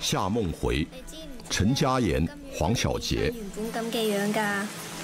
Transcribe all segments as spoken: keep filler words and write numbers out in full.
夏夢回、陳嘉妍、黃小傑。 原本咁嘅樣㗎。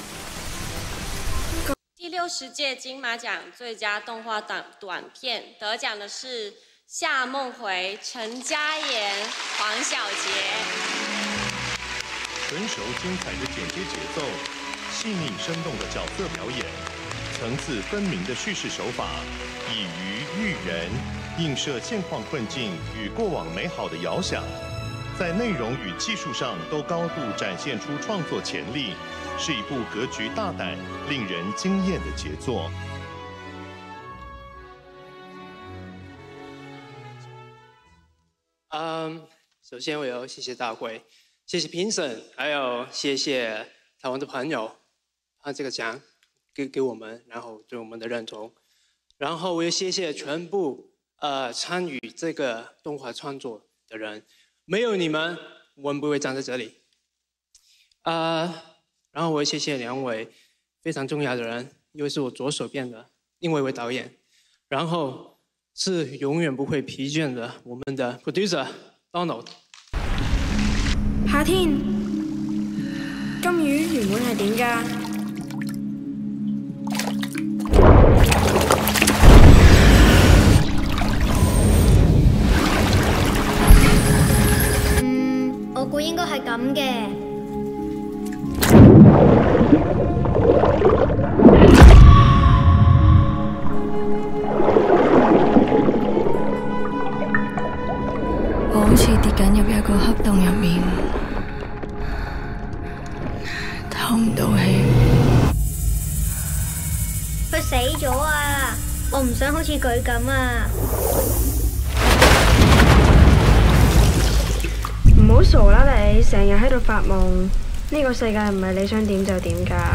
第六十屆金馬獎最佳動畫短短片得獎的是夏夢回、陳嘉妍、黃小傑。 纯熟精彩的剪接节奏，细腻生动的角色表演，层次分明的叙事手法，以鱼喻人，映射现况困境与过往美好的遥想，在内容与技术上都高度展现出创作潜力，是一部格局大胆、令人惊艳的杰作。 嗯，首先我要谢谢大会。 谢谢评审，还有谢谢台湾的朋友，把这个奖给给我们，然后对我们的认同。然后我也谢谢全部呃参与这个动画创作的人，没有你们，我们不会站在这里。呃，然后我也谢谢两位非常重要的人，一位是我左手边的，另外一位導演，然後是永遠不會疲倦的我們的 producer Donald。 夏天，金魚原本係點㗎？嗯，我估應該係咁嘅。 我好似跌緊入一個黑洞入面。 透唔到氣， 佢死咗啊！我唔想好似佢咁啊！唔好傻啦你，成日喺度發夢。呢個世界唔係你想點就點㗎。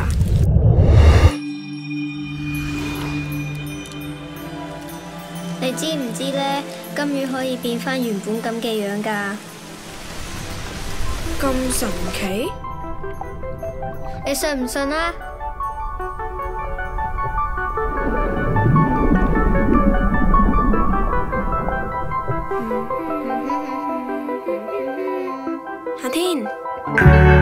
你知唔知咧？金魚可以變返原本咁嘅樣㗎？咁神奇？ 你信唔信啊？夏天。